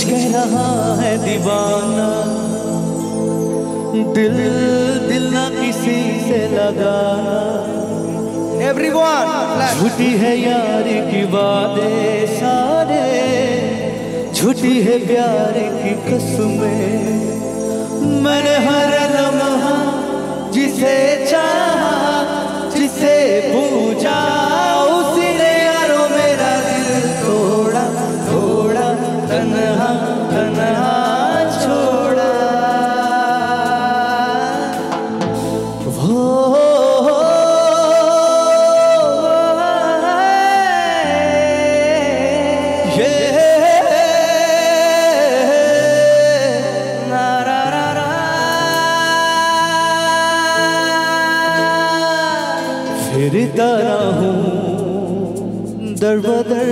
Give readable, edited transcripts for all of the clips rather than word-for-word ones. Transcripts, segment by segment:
कह रहा है दीवाना, दिल दिल ना किसी से लगाना। Everyone, झूठी है यारी की वादे सारे, झूठी है प्यार की कसमें। मैंने हर लम्हा जिसे चाहा, जिसे पूजा, उसने यारों मेरा दिल तोड़ा तोड़ा, तन्हा तन्हा छोड़ा। फिरता रहूं दर बदर,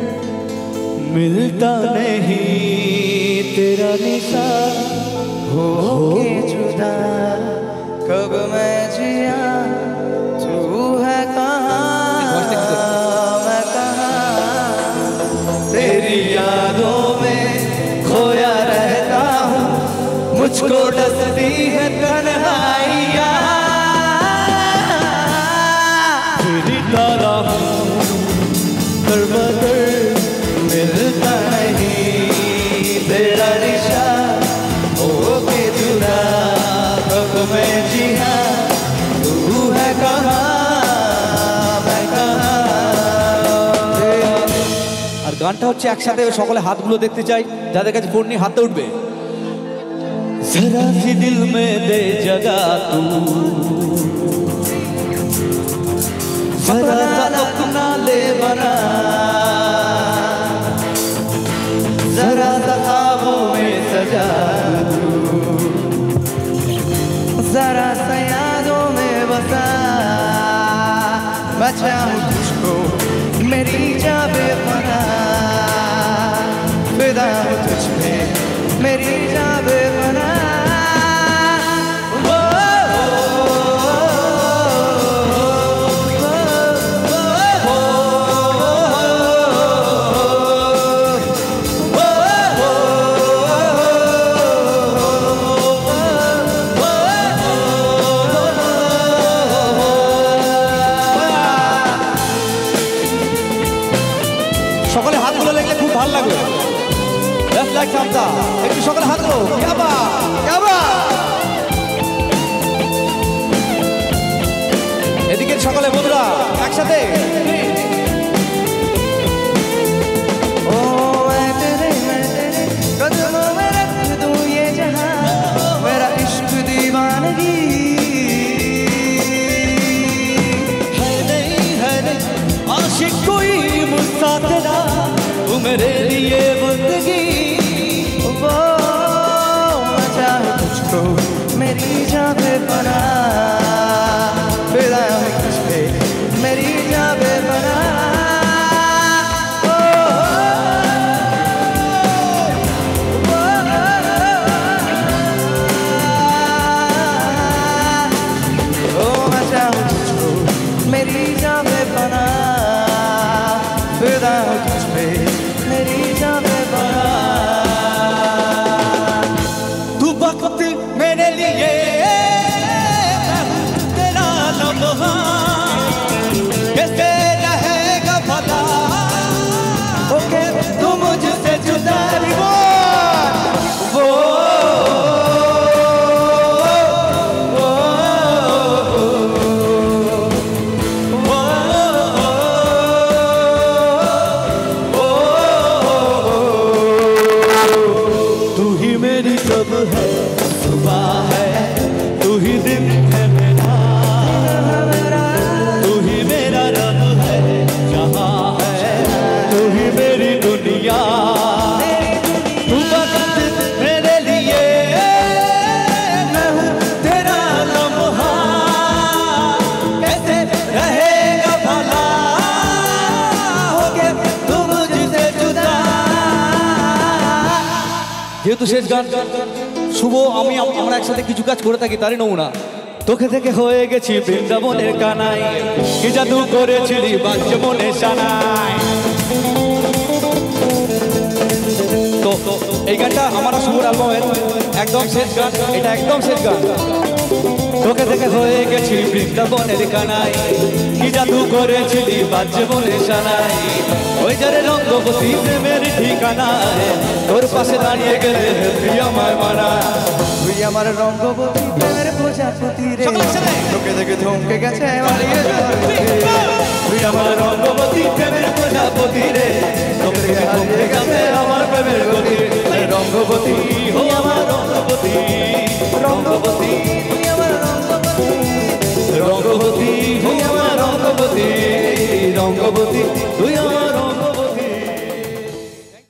मिलता नहीं तेरा निशान। हो के जुदा कब मैं जिया, तू है कहाँ मैं कहाँ, तेरी यादों में खोया रहता हूँ, मुझको डसती है तन्हाइयाँ। फिरता रहूं दर बदर, मिलता नहीं तेरा निशान। हो के जुदा कब मैं जिया, तू है कहाँ मैं कहाँ। আর গানটা হচ্ছে একসাথে সকলে হাতগুলো দেখতে চাই, যাদের কাছে ফোন নিয়ে হাতে উঠবে। जरा सी दिल में दे जगह तू, जरा सा अपना ले बना, जरा सा ख्वाबों में सजा तू, जरा सा यादों में बसा। बचा हूँ तुझको मेरी जान बेपना, फिदा हूँ तुझ पे मेरी जान बेपना। সকলে হাতগুলো লাগলে খুব ভালো লাগবে। জাস্ট লাইক সামতা, একটু সকলে হাতগুলো ইয়াবা ইয়াবা। এদিকে সকলে বন্ধুরা একসাথে। ओ मैं तेरे कदमों में रख दूं ये जहां, मेरा इश्क दीवानगी है नहीं आशिक कोई मुझसा तेरा, तू मेरे लिए बंदगी। वो मैं चाहूं तुझको मेरी जान बेपना, फिदा हूँ तुझ पे मेरी जान बेपना। ओ मैं चाहूं तुझको मेरी जान बेपना, फिदा हूँ तुझ पे मेरी जान बेपना। तू वक्त मेरे लिए तेरा लम्हा, कैसे रहेगा भला ओके तू मुझसे जुदा। वो तू ही मेरी सब है, सुबह है तू ही दिन है मेरा, तू ही मेरा रब है जहाँ है, तू ही मेरी दुनिया। तू वक्त मेरे लिए, मैं हूँ तेरा लम्हा, कैसे रहेगा भला होके तू मुझसे जुदा। যেহেতু শেষ গান, শুভ আমরা একসাথে কিছু কাজ করে থাকি তারই নমুনা। তোকে থেকে হয়ে গেছি বৃন্দাবনের কানাই, কি জাদু করেছিলি বাচ্চা মনে সানাই। তো এই গানটা আমার শুভর অ্যালবামের একদম শেষ গান, এটা একদম শেষ গান। তোকে দেখে হয়ে গেছি বৃন্দাবনের কানাই, কি জাদু করেছিলি বাজে বলে সানাই, ওই যারে রঙ্গবতী প্রেমের ঠিকানায়, তোর পাশে দাঁড়িয়ে গেলে তুই আমায় মানায়। তুই আমার রঙ্গবতী প্রেমের প্রজাপতি রে, তোকে দেখে থমকে গেছে তুই আমার রঙ্গবতী প্রেমের প্রজাপতি রে, তোকে দেখে থমকে গেছে আমার প্রেমের গতি। রঙ্গবতী হো আমার